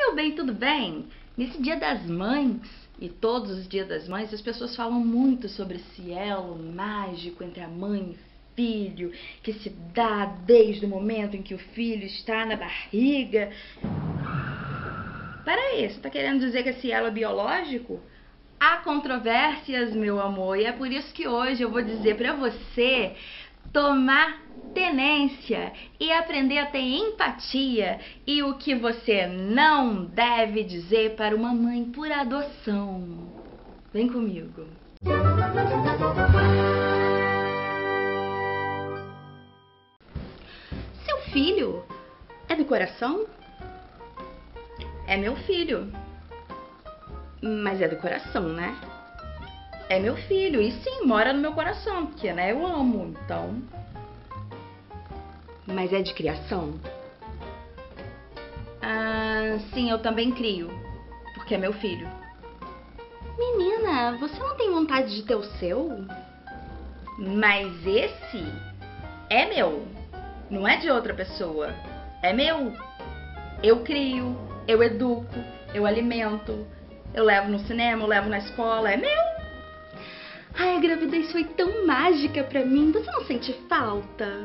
Meu bem, tudo bem? Nesse Dia das Mães e todos os Dias das Mães, as pessoas falam muito sobre esse elo mágico entre a mãe e filho, que se dá desde o momento em que o filho está na barriga. Peraí, você está querendo dizer que esse elo é biológico? Há controvérsias, meu amor, e é por isso que hoje eu vou dizer pra você tomar tenência e aprender a ter empatia e o que você não deve dizer para uma mãe por adoção. Vem comigo. Seu filho é do coração? É meu filho. Mas é do coração, né? É meu filho, e sim, mora no meu coração, porque, né, eu amo, então... Mas é de criação? Ah, sim, eu também crio, porque é meu filho. Menina, você não tem vontade de ter o seu? Mas esse é meu, não é de outra pessoa, é meu. Eu crio, eu educo, eu alimento, eu levo no cinema, eu levo na escola, é meu. Ai, a gravidez foi tão mágica pra mim, você não sente falta?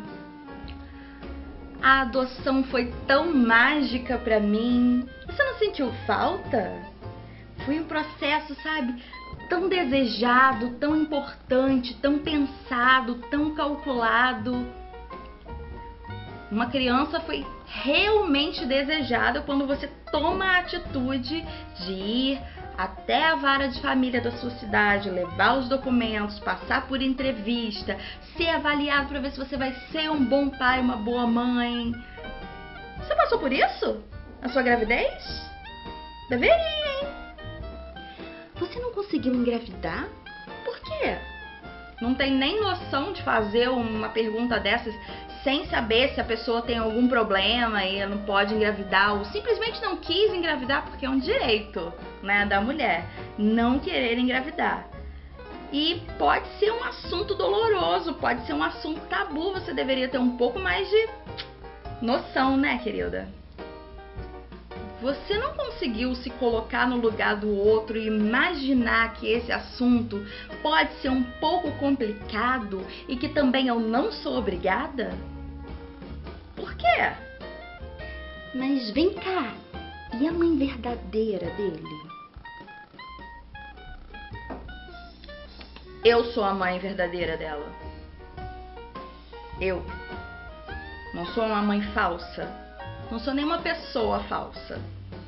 A adoção foi tão mágica pra mim, você não sentiu falta? Foi um processo, sabe, tão desejado, tão importante, tão pensado, tão calculado. Uma criança foi realmente desejada quando você toma a atitude de ir até a vara de família da sua cidade, levar os documentos, passar por entrevista, ser avaliado para ver se você vai ser um bom pai, uma boa mãe. Você passou por isso? Na sua gravidez? Deveria, hein? Você não conseguiu engravidar? Por quê? Não tem nem noção de fazer uma pergunta dessas sem saber se a pessoa tem algum problema e não pode engravidar, ou simplesmente não quis engravidar, porque é um direito, né, da mulher não querer engravidar. E pode ser um assunto doloroso, pode ser um assunto tabu, você deveria ter um pouco mais de noção, né, querida? Você não conseguiu se colocar no lugar do outro e imaginar que esse assunto pode ser um pouco complicado e que também eu não sou obrigada? Por quê? Mas vem cá, e a mãe verdadeira dele? Eu sou a mãe verdadeira dela. Eu não sou uma mãe falsa. Não sou nenhuma pessoa falsa.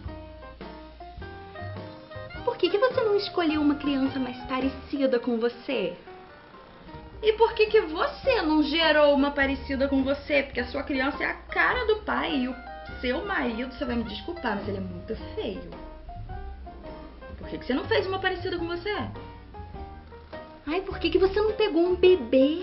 Por que você não escolheu uma criança mais parecida com você? E por que você não gerou uma parecida com você? Porque a sua criança é a cara do pai e o seu marido, você vai me desculpar, mas ele é muito feio. Por que você não fez uma parecida com você? Ai, por que você não pegou um bebê?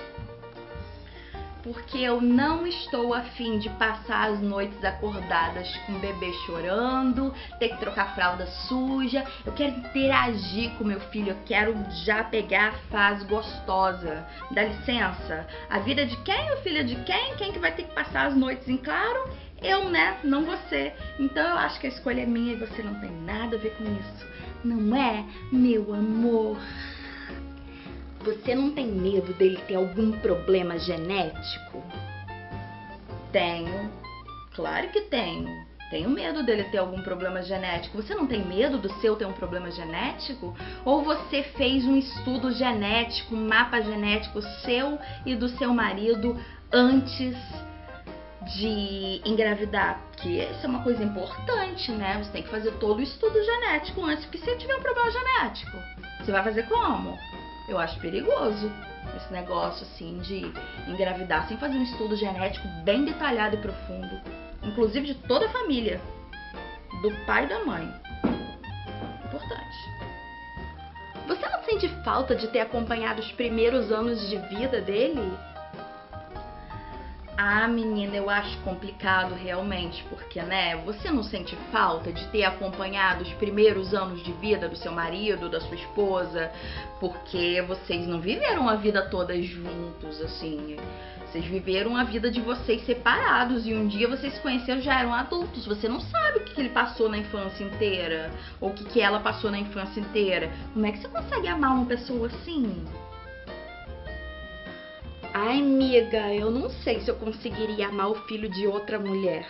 Porque eu não estou afim de passar as noites acordadas com o bebê chorando, ter que trocar fralda suja. Eu quero interagir com meu filho, eu quero já pegar a fase gostosa. Dá licença? A vida de quem? O filho de quem? Quem que vai ter que passar as noites em claro? Eu, né? Não você. Então eu acho que a escolha é minha e você não tem nada a ver com isso. Não é, meu amor? Você não tem medo dele ter algum problema genético? Tenho. Claro que tenho. Tenho medo dele ter algum problema genético. Você não tem medo do seu ter um problema genético? Ou você fez um estudo genético, um mapa genético seu e do seu marido antes de engravidar? Porque isso é uma coisa importante, né? Você tem que fazer todo o estudo genético antes, porque se tiver um problema genético, você vai fazer como? Eu acho perigoso esse negócio assim de engravidar sem fazer um estudo genético bem detalhado e profundo, inclusive de toda a família, do pai e da mãe. Importante. Você não sente falta de ter acompanhado os primeiros anos de vida dele? Ah, menina, eu acho complicado realmente, porque, né, você não sente falta de ter acompanhado os primeiros anos de vida do seu marido, da sua esposa, porque vocês não viveram a vida toda juntos, assim. Vocês viveram a vida de vocês separados e um dia vocês se conheceram, já eram adultos. Você não sabe o que ele passou na infância inteira ou o que ela passou na infância inteira. Como é que você consegue amar uma pessoa assim? Ai, amiga, eu não sei se eu conseguiria amar o filho de outra mulher.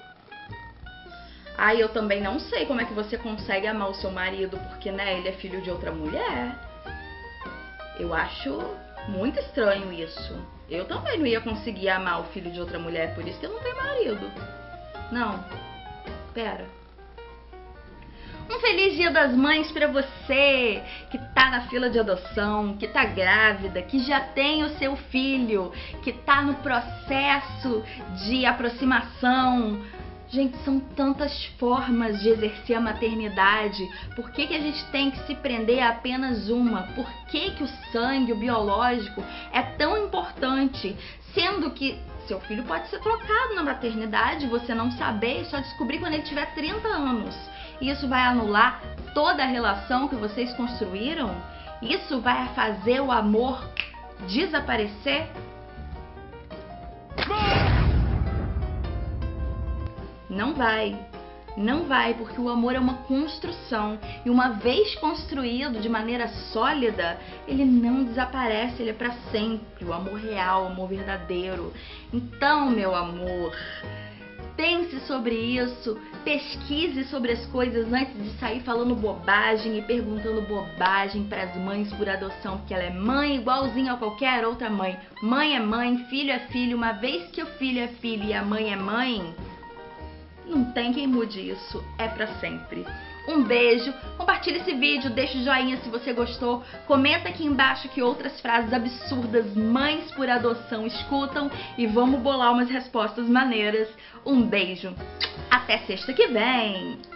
Ai, eu também não sei como é que você consegue amar o seu marido porque, né, ele é filho de outra mulher. Eu acho muito estranho isso. Eu também não ia conseguir amar o filho de outra mulher, por isso que eu não tenho marido. Não. Pera. Um feliz Dia das Mães pra você que tá na fila de adoção, que tá grávida, que já tem o seu filho, que tá no processo de aproximação. Gente, são tantas formas de exercer a maternidade. Por que a gente tem que se prender a apenas uma? Por que o sangue, o biológico, é tão importante? Sendo que seu filho pode ser trocado na maternidade, você não saber e só descobrir quando ele tiver 30 anos. E isso vai anular toda a relação que vocês construíram? Isso vai fazer o amor desaparecer? Não vai. Não vai, porque o amor é uma construção. E uma vez construído de maneira sólida, ele não desaparece, ele é para sempre. O amor real, o amor verdadeiro. Então, meu amor, pense sobre isso, pesquise sobre as coisas antes de sair falando bobagem e perguntando bobagem para as mães por adoção, porque ela é mãe igualzinha a qualquer outra mãe. Mãe é mãe, filho é filho. Uma vez que o filho é filho e a mãe é mãe, não tem quem mude isso, é pra sempre. Um beijo, compartilha esse vídeo, deixa o joinha se você gostou, comenta aqui embaixo que outras frases absurdas mães por adoção escutam e vamos bolar umas respostas maneiras. Um beijo, até sexta que vem!